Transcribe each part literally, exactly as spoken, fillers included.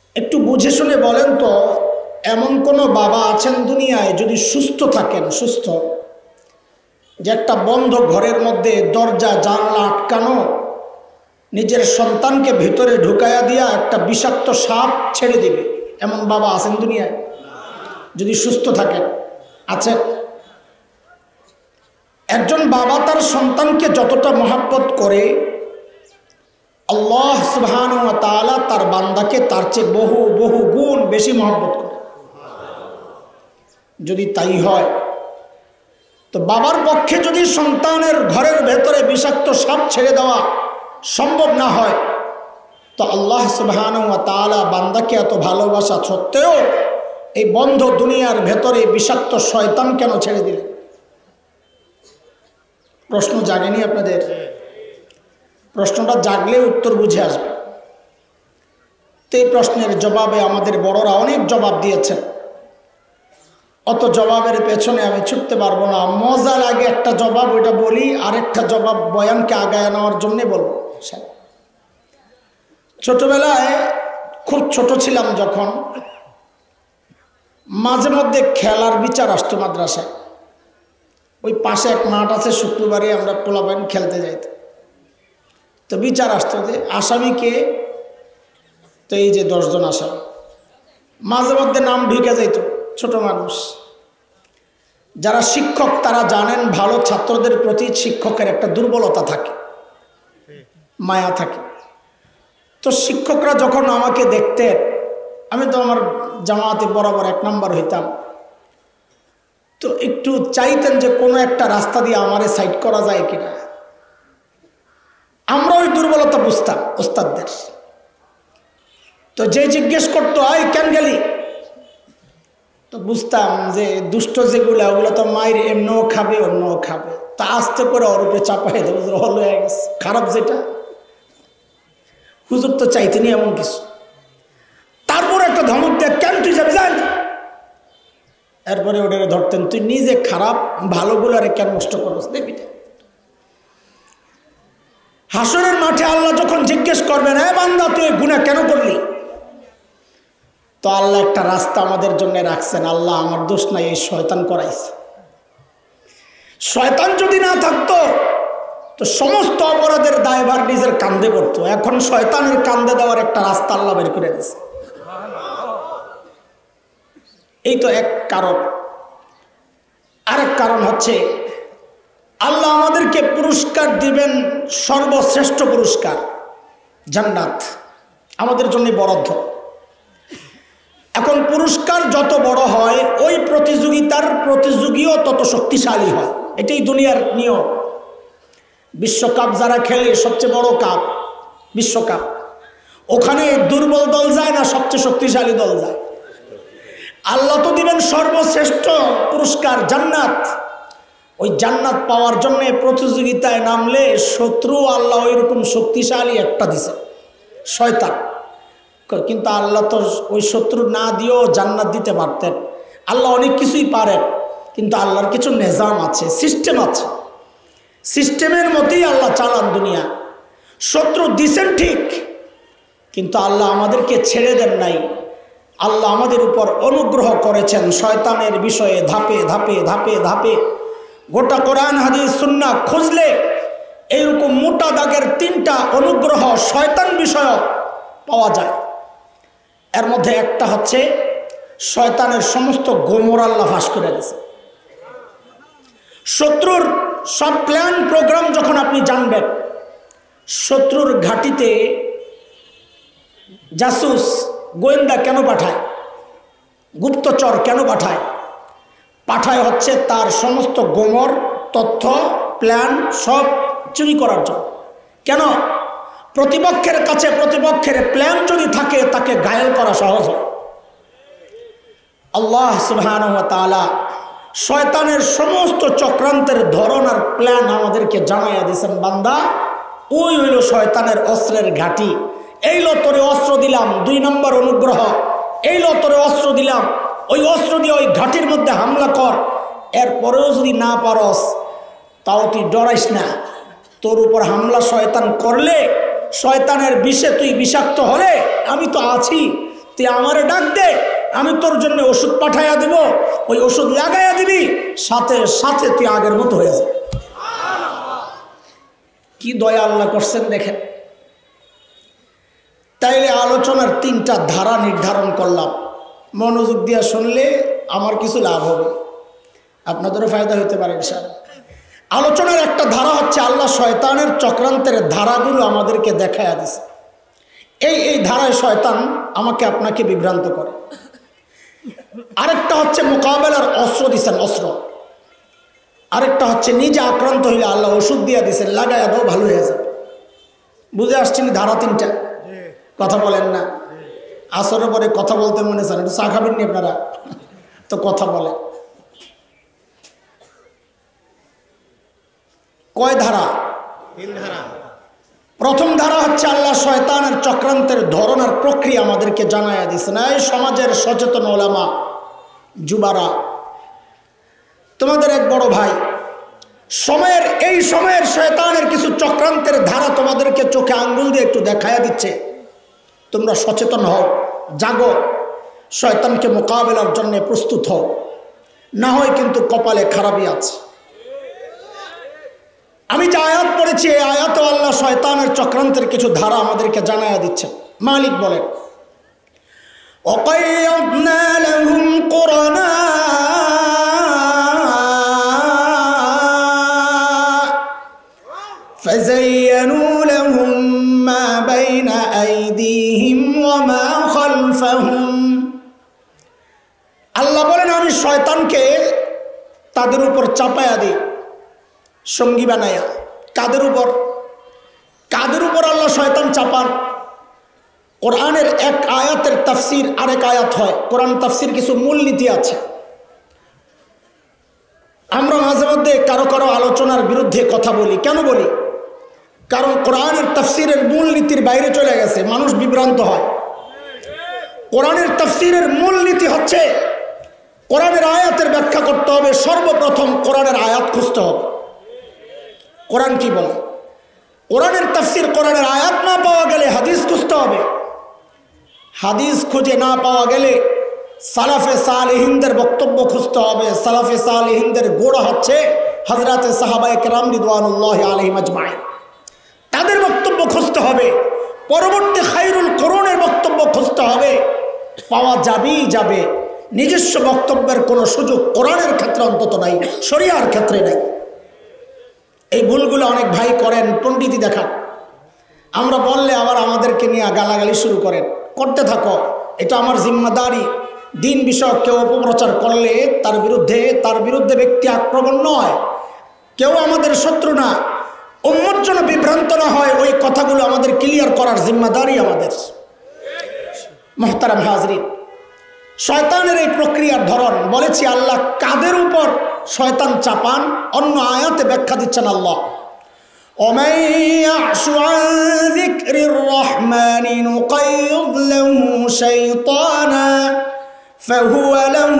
একটু বুঝে শুনে বলেন তো, এমন কোনো বাবা আছেন দুনিয়ায় যদি সুস্থ থাকেন, সুস্থ, যে একটা বন্ধ ঘরের মধ্যে দরজা জানলা আটকানো, নিজের সন্তানকে ভিতরে ঢুকাইয়া দিয়া একটা বিষাক্ত সাপ ছেড়ে দিবে, এমন বাবা আছেন দুনিয়ায় যদি সুস্থ থাকেন? আছেন? একজন বাবা তার সন্তানকে যতটা মহব্বত করে, আল্লাহ সুবহানাহু ওয়া তাআলা তার বান্দাকে তার চেয়ে বহু বহু গুণ বেশি মহব্বত করে। যদি তাই হয়, তো বাবার পক্ষে যদি সন্তানের ঘরের ভেতরে বিষাক্ত সাপ ছেড়ে দেওয়া সম্ভব না হয়, তো আল্লাহ সুবহানাহু ওয়া তাআলা বান্দাকে এত ভালোবাসা সত্ত্বেও এই বন্ধ দুনিয়ার ভেতরে বিষাক্ত শয়তান কেন ছেড়ে দিলেন? প্রশ্ন জাগেনি আপনাদের? প্রশ্নটা জাগলে উত্তর বুঝে আসবে। তো এই প্রশ্নের জবাবে আমাদের বড়রা অনেক জবাব দিয়েছেন, অত জবাবের পেছনে আমি ছুটতে পারবো না। মজা লাগে একটা জবাব, ওইটা বলি, আরেকটা জবাব বয়ানকে আগায় নেওয়ার জন্যে বলবো। ছোটবেলায় খুব ছোট ছিলাম যখন, মাঝে মধ্যে খেলার বিচার আসতো মাদ্রাসায়। ওই পাশে এক মাঠ আছে, শুক্রবারে আমরা পোলাপাইন খেলতে যাইতাম। তো বিচার আসতো যে আসামিকে, তো এই যে দশজন আসামি, মাঝে মধ্যে নাম ঢুকে যাইত। ছোট মানুষ যারা শিক্ষক তারা জানেন, ভালো ছাত্রদের প্রতি শিক্ষকের একটা দুর্বলতা থাকে, মায়া থাকে। তো শিক্ষকরা যখন আমাকে দেখতেন, আমি তো আমার জামাতে বরাবর এক নাম্বার হইতাম, তো একটু চাইতেন যে কোনো একটা রাস্তা দিয়ে আমারে সাইড করা যায় কিনা। আমরা ওই দুর্বলতা বুঝতাম ওস্তাদদের। তো যে জিজ্ঞেস করতো আই কেন গেলি, তো বুঝতাম যে দুষ্ট যেগুলো ওগুলো তো মায়ের এমনও খাবে অন্যও খাবে, তা আস্তে করে ওর উপরে চাপাই দেবো, হল হয়ে গেছে। খারাপ যেটা, হুজুর তো চাইতেনি এমন কিছু। তারপরে একটা ধমক দেয়, কেন তুই যাবি যান। এরপরে ওটাকে ধরতেন, তুই নিজে খারাপ, ভালোগুলো আরে কেন নষ্ট করস, দেখবি। হাসরের মাঠে আল্লাহ যখন জিজ্ঞেস করবেন, এ বান্দা তুই গুনাহ কেন করলি, তো আল্লাহ একটা রাস্তা আমাদের জন্য রাখছেন। আল্লাহ আমার দোষ নাই, এই শয়তান করাইছে। শয়তান যদি না থাকতো তো সমস্ত অপরাধের দায়ভার নিজের কাঁধে পড়তো। এখন শয়তানের কাঁধে দেওয়ার একটা রাস্তা আল্লাহ বের করে দিয়েছে। এই তো এক কারণ। আরেক কারণ হচ্ছে আল্লাহ আমাদেরকে পুরস্কার দিবেন, সর্বশ্রেষ্ঠ পুরস্কার জান্নাত আমাদের জন্য বরাদ্দ। এখন পুরস্কার যত বড় হয়, ওই প্রতিযোগিতার প্রতিযোগীও তত শক্তিশালী হয়। এটাই দুনিয়ার নিয়ম। বিশ্বকাপ যারা খেলে, সবচেয়ে বড় কাপ বিশ্বকাপ, ওখানে দুর্বল দল যায় না, সবচেয়ে শক্তিশালী দল যায়। আল্লাহ তো দিবেন সর্বশ্রেষ্ঠ পুরস্কার জান্নাত। ওই জান্নাত পাওয়ার জন্য প্রতিযোগিতায় নামলে শত্রু আল্লাহ ওইরকম শক্তিশালী একটা দিছে, শয়তান। কিন্তু আল্লাহ তো ওই শত্রু না দিয়েও জান্নাত দিতে পারতেন। আল্লাহ অনেক কিছুই পারেন, কিন্তু আল্লাহর কিছু নিজাম আছে, সিস্টেম আছে। সিস্টেমের মতেই আল্লাহ চালান দুনিয়া। শত্রু দিছেন ঠিক, কিন্তু আল্লাহ আমাদেরকে ছেড়ে দেন নাই। আল্লাহ আমাদের উপর অনুগ্রহ করেছেন শয়তানের বিষয়ে ধাপে ধাপে ধাপে ধাপে। গোটা কোরআন হাদিস সুন্নাহ খুঁজলে এইরকম মোটা দাগের তিনটা অনুগ্রহ শয়তান বিষয়ক পাওয়া যায়। এর মধ্যে একটা হচ্ছে শয়তানের সমস্ত গোমর আল্লাহ ফাঁস করে দিয়েছে। শত্রুর সব প্ল্যান প্রোগ্রাম যখন আপনি জানবেন, শত্রুর ঘাঁটিতে জাসুস গোয়েন্দা কেন পাঠায়, গুপ্তচর কেন পাঠায়, পাঠায় হচ্ছে তার সমস্ত গোমর তথ্য প্ল্যান সব চুরি করার জন্য। কেন? প্রতিপক্ষের কাছে প্রতিপক্ষের প্ল্যান যদি থাকে, তাকে ঘায়েল করা সহজ হয়। আল্লাহ সুবহানাহু ওয়া তাআলা শয়তানের সমস্ত চক্রান্তের ধরন আর প্ল্যান আমাদেরকে জানাইয়া দিয়েছেন। বান্দা, ওই হইল শয়তানের অস্ত্রের ঘাঁটি। এই লো তোরে অস্ত্র দিলাম, দুই নম্বর অনুগ্রহ। এই লো তোরে অস্ত্র দিলাম, ওই অস্ত্র দিয়ে ওই ঘাঁটির মধ্যে হামলা কর। এরপরেও যদি না পারস, তাও তুই ডরাইস না। তোর উপর হামলা শয়তান করলে, শয়তানের বিষে তুই বিষাক্ত হলে আমি তো আছি, তুই আমারে ডাক দে, আমি তোর জন্য ওষুধ পাঠাইয়া দিব, ওই ওষুধ লাগাইয়া দিবি, সাথে সাথে তুই আগের মতো হয়ে যাবে। কি দয়া আল্লাহ করছেন দেখেন। তাইলে আলোচনার তিনটা ধারা নির্ধারণ করলাম, মনোযোগ দিয়ে শুনলে আমার কিছু লাভ হবে, আপনাদেরও ফায়দা হতে পারে ইনশাআল্লাহ। আলোচনার একটা ধারা হচ্ছে আল্লাহ শয়তানের চক্রান্তের ধারাগুলো আমাদেরকে দেখাইয়া দিছে। এই এই ধারায় শয়তান আমাকে আপনাকে বিভ্রান্ত করে। আরেকটা হচ্ছে মোকাবেলার অস্ত্র দিচ্ছেন, অস্ত্র। আরেকটা হচ্ছে নিজে আক্রান্ত হইলে আল্লাহ ওষুধ দিয়ে দিচ্ছেন, লাগাইয়া দাও ভালো হয়ে যাবে। বুঝে আসছেন ধারা তিনটা? কথা বলেন না, আসরের পরে কথা বলতে মনে চান, একটু চা খাবেন নি আপনারা? তো কথা বলে কয় ধারা? তিন ধারা। প্রথম ধারা হচ্ছে আল্লাহ শয়তানের চক্রান্তের ধরন আর প্রক্রিয়া আমাদেরকে জানাইয়া দিছে না। এই সমাজের সচেতন ওলামা, যুবারা, তোমাদের এক বড় ভাই সময়ের এই সময়ের শয়তানের কিছু চক্রান্তের ধারা তোমাদেরকে চোখে আঙ্গুল দিয়ে একটু দেখাইয়া দিচ্ছে। তোমরা সচেতন হও, জাগো, শয়তানকে মোকাবেলার জন্য প্রস্তুত হও, না হয় কিন্তু কপালে খারাপই আছে। আমি যে আয়াত পড়েছি এই আয়াতে আল্লাহ শয়তানের চক্রান্তের কিছু ধারা আমাদেরকে জানাইয়া দিচ্ছেন। মালিক বলেন, وَقَيَّضْنَا لَهُمْ قُرَنَاءَ فَزَيَّنُوا لَهُم مَّا بَيْنَ أَيْدِيهِمْ وَمَا خَلْفَهُمْ। আল্লাহ বলেন আমি শয়তানকে তাদের উপর চাপায়া দিই, সঙ্গী বানায়া। কাদের উপর? কাদের উপর আল্লাহ শয়তান চাপান? কোরআনের এক আয়াতের তাফসির আরেক আয়াত হয়। কোরআন তাফসির কিছু মূলনীতি আছে। আমরা মাঝে মধ্যে কারো কারো আলোচনার বিরুদ্ধে কথা বলি। কেন বলি? কারণ কোরআনের তাফসিরের মূলনীতির বাইরে চলে গেছে, মানুষ বিভ্রান্ত হয়। কোরআনের তাফসিরের মূলনীতি হচ্ছে কোরআনের আয়াতের ব্যাখ্যা করতে হবে, সর্বপ্রথম কোরআনের আয়াত খুঁজতে হবে। কোরআন কি বলে? কোরআনের তাফসির, কোরআনের আয়াত না পাওয়া গেলে হাদিস খুঁজতে হবে। হাদিস খুঁজে না পাওয়া গেলে সালাফে সালেহিনদের বক্তব্য খুঁজতে হবে। সালাফে সালেহিনদের গোড়া হচ্ছে হযরতে সাহাবায়ে কেরাম রিদওয়ানুল্লাহি আলাইহিম আজমাইন। তাদের বক্তব্য খুঁজতে হবে। পরবর্তী খায়রুল কুরুনের বক্তব্য খুঁজতে হবে। পাওয়া যাবেই যাবে। নিজস্ব বক্তব্যের কোনো সুযোগ কোরআনের ক্ষেত্রে অন্তত নাই, শরিয়ার ক্ষেত্রে নাই। এই ভুলগুলো অনেক ভাই করেন, পণ্ডিতি দেখান। আমরা বললে আবার আমাদেরকে নিয়ে গালাগালি শুরু করেন। করতে থাকো, এটা আমার জিম্মাদারি। দিন বিষয়ক কেউ অপপ্রচার করলে তার বিরুদ্ধে তার বিরুদ্ধে ব্যক্তি আক্রমণ নয়, কেউ আমাদের শত্রু না। উম্মত যেন বিভ্রান্ত না হয়, ওই কথাগুলো আমাদের ক্লিয়ার করার জিম্মাদারি আমাদের। মুহতারাম হাজরিন, শয়তানের এই প্রক্রিয়ার ধরন বলেছি আল্লাহ কাদের উপর শয়তান চাপান, অন্য আয়াতে ব্যাখ্যা দিচ্ছেন আল্লাহ। وَمَن يَعْشُ عَن ذِكْرِ الرَّحْمَنِ نُقَيِّضْ لَهُ شَيْطَانًا فَهُوَ لَهُ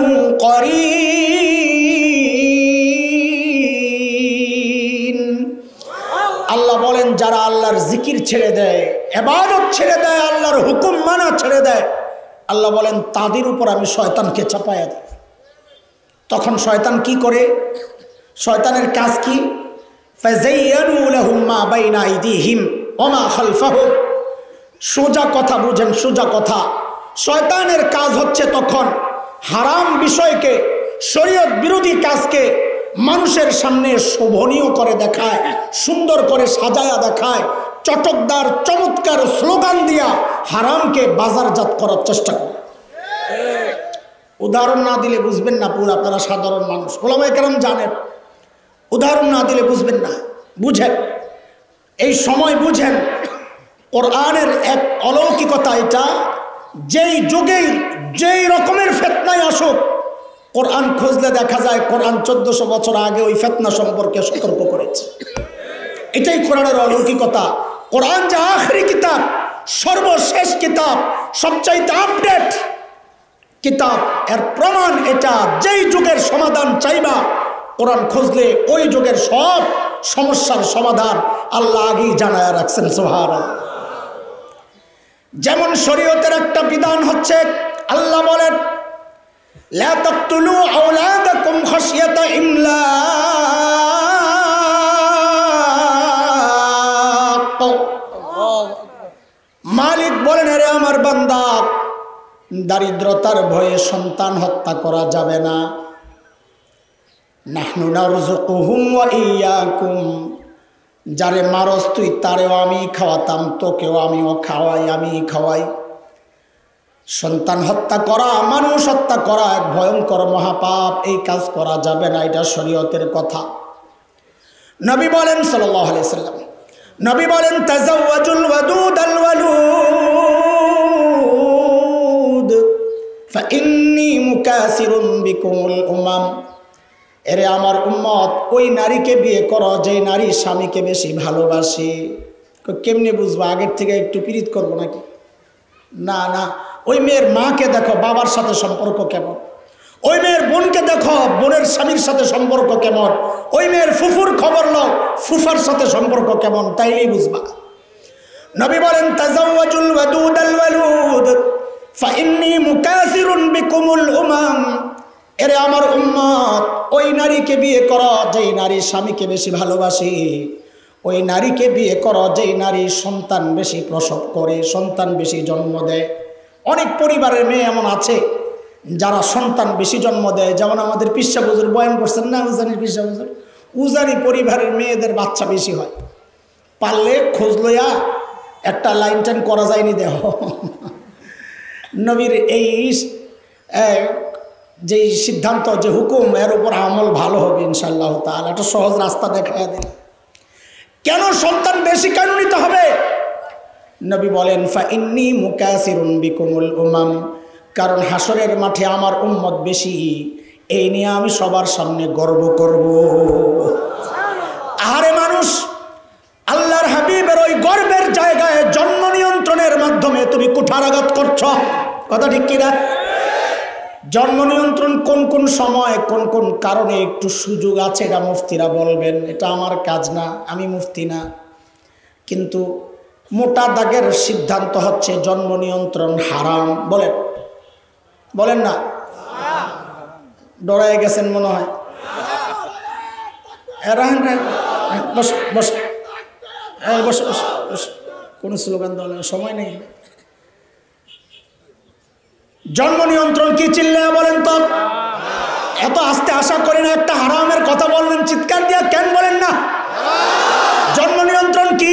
قَرِينٌ। আল্লাহ বলেন যারা আল্লাহর জিকির ছেড়ে দেয়, ইবাদত ছেড়ে দেয়, আল্লাহর হুকুম মানা ছেড়ে দেয়, আল্লাহ বলেন তাদের উপর আমি শয়তানকে চাপায়া দিই। তখন শয়তান কি করে? শয়তানের কাজ কি? ফাযায়্যানু লাহুম মা বাইনা আইদিহিম ওয়া মা খালফাহুম। সোজা কথা বুঝেন, সোজা কথা। শয়তানের কাজ হচ্ছে তখন হারাম বিষয়কে, শরীয়ত বিরোধী কাজকে মানুষের সামনে শোভনীয় করে দেখায়, সুন্দর করে সাজায়া দেখায়, চটকদার চমৎকার স্লোগান দিয়া হারামকে বাজারজাত করার চেষ্টা করে। উদাহরণ না দিলে বুঝবেন না, পুরো আপনারা সাধারণ মানুষ, ওলামায়ে কেরাম জানেন। উদাহরণ না দিলে বুঝবেন না, বুঝেন, এই সময় বুঝেন। কোরআনের এক অলৌকিকতা এটা, যেই যুগেই যেই রকমের ফিতনায় আসুক, কোরআন খুঁজলে দেখা যায় কোরআন চোদ্দশো বছর আগে ওই ফিতনা সম্পর্কে সতর্ক করেছে। এটাই কোরআনের অলৌকিকতা। কোরআন যে আখরি কিতাব, সর্বশেষ কিতাব, সবচাইতে আপডেট কিতাব, এর প্রমাণ এটা। যেই যুগের সমাধান চাইবা কোরআন খুঁজলে ওই যুগের সব সমস্যার সমাধান আল্লাহ আগেই জানায় রাখছেন। সুবহানাল্লাহ। যেমন শরীয়তের একটা বিধান হচ্ছে, আল্লাহ বলেন লা তাকতুলু আওলাদাকুম খাশিয়াতা ইমলাক। মালিক বলেন, আরে আমার বান্দা, দারিদ্রতার ভয়ে সন্তান হত্যা করা যাবে না। নাহনু নারযুকুহুম ওয়া ইয়্যাকুম, যারে মারস তুই তারেও আমি খাওয়াতাম, তোকেও আমিও খাওয়াই, আমি খাওয়াই। সন্তান হত্যা করা, মানুষ হত্যা করা এক ভয়ঙ্কর মহাপাপ, এই কাজ করা যাবে না, এটা শরীয়তের কথা। নবী বলেন সাল্লাল্লাহু আলাইহি ওয়াসাল্লাম, নবী বলেন তাজাওয়াজুল ওয়াদুদাল ওয়ালুদ ফাইন্নী মুকাসিরুন বিকুমুল উমাম। এরে আমার উম্মত, ওই নারীকে বিয়ে করো যে নারী স্বামীকে বেশি ভালোবাসে। কেমনে বুঝবো? আগের থেকে একটু পীড়িত করবো নাকি? না না, ওই মেয়ের মাকে দেখো, বাবার সাথে সম্পর্ক কেমন। ওই মেয়ের বোনকে দেখো, বোনের স্বামীর সাথে সম্পর্ক কেমন। ওই মেয়ের ফুফুর খবর লও, ফুফার সাথে সম্পর্ক কেমন, তাইলেই বুঝবা। নবী বলেন তাজাওয়াজুল ওয়াদুদাল ওয়ালুদ ফাইন্নী মুকাসিরুন বিকুমুল উমাম। এরে আমার উম্মত, ওই নারীকে বিয়ে করো যেই নারী স্বামীকে বেশি ভালোবাসে। ওই নারীকে বিয়ে করো যেই নারী সন্তান বেশি প্রসব করে, সন্তান বেশি জন্ম দেয়। অনেক পরিবারের মেয়ে এমন আছে যারা সন্তান বেশি জন্ম দেয়, যেমন আমাদের পিসা হুজুর বয়ান করছেন না, উজানির পিসা হুজুর, উজানি পরিবারের মেয়েদের বাচ্চা বেশি হয়। পারলে খোঁজ লইয়া একটা লাইন টাইন করা যায়নি দেহ। নবীর এই যে সিদ্ধান্ত, যে হুকুম, এর উপর আমল ভালো হবে ইনশাআল্লাহ তাআলা। একটা সহজ রাস্তা দেখায় দেন। কেন সন্তান বেশি কেন নিতে হবে? নবী বলেন ফাইন্নী মুকাসিরুন বিকুমুল উমাম, কারণ হাসরের মাঠে আমার উম্মত বেশি, এই নিয়ে আমি সবার সামনে গর্ব করব। আরে মানুষ, আল্লাহর হাবিবের ওই গর্বের জায়গায় জন্ম নিয়ন্ত্রণের মাধ্যমে তুমি কুঠারাঘাত করছ। কথা ঠিক কিনা? জন্ম নিয়ন্ত্রণ কোন কোন সময়, কোন কোন কারণে একটু সুযোগ আছে, এটা মুফতিরা বলবেন, এটা আমার কাজ না, আমি মুফতি না। কিন্তু মোটা দাগের সিদ্ধান্ত হচ্ছে জন্ম নিয়ন্ত্রণ হারাম। বলেন বলেন না? ডরায় গেছেন মনে হয়। রাহেন রাহেন, বস বস বস বস, কোন স্লোগান দেওয়া সময় নেই। জন্ম নিয়ন্ত্রণ কি চিল্লে বলেন তো? এত আস্তে আশা করি না, একটা হারামের কথা বললেন চিৎকার দিয়া, কেন বলেন না? জন্ম নিয়ন্ত্রণ কি?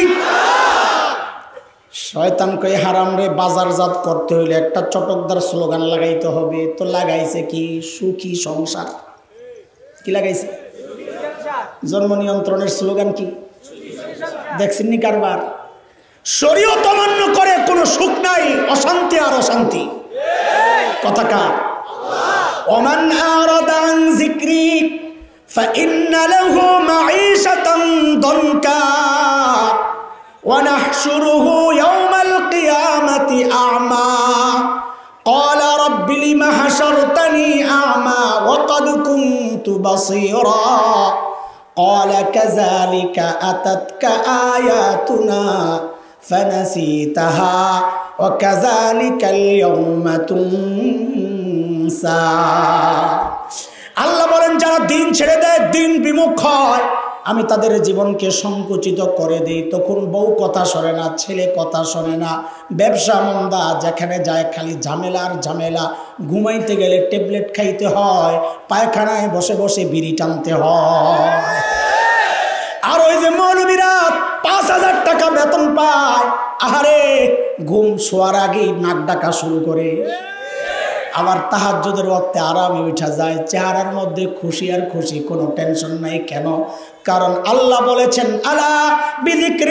শয়তানকে হারাম রে বাজারজাত করতে হইলে একটা চটকদার স্লোগান লাগাইতে হবে। তো লাগাইছে কি? সুখী সংসার। কি লাগাইছে? জন্ম নিয়ন্ত্রণের স্লোগান কি দেখছেন নি কারবার? শরীয়ত অমান্য করে কোনো সুখ নাই, অশান্তি আর অশান্তি। কথা কার? ওমান আরাদা আন যিকরি ফাইন্না লাহু মাঈশাতান দানকা ওয়া নাহশুরুহু ইয়াওমাল কিয়ামাতি আ'মা ক্বালা রাব্বি লিমা হাশারতানি আ'মা ওয়া ক্বাদ কুনতু বাসীরা ক্বালা কাযালিকা আতাতকা আয়াতুনা ফানাসিতাহা ওয়া কাযালিকাল ইয়াওমা তুনসা। আল্লাহ বলেন, যারা দিন ছেড়ে দেয়, দিন বিমুখ হয়, আমি তাদের জীবনকে সংকুচিত করে দিই। তখন বউ কথা শোনে না, ছেলে কথা শোনে না, ব্যবসা মন্দা, যেখানে যায় খালি ঝামেলা আর ঝামেলা। ঘুমাইতে গেলে ট্যাবলেট খাইতে হয়, পায়খানায় বসে বসে বিড়ি টানতে হয়। আর ওই যে মৌলবীরা পাঁচ হাজার টাকা বেতন পায়, আহারে ঘুম শোয়ার আগেই নাক ডাকা শুরু করে। আবার তাহাজ্জুদের ওয়াক্তে আরামে উঠা যায়, চেহারার মধ্যে খুশি আর খুশি, কোনো টেনশন নাই। কেন? কারণ আল্লাহ বলেছেন আলা বিযিকরি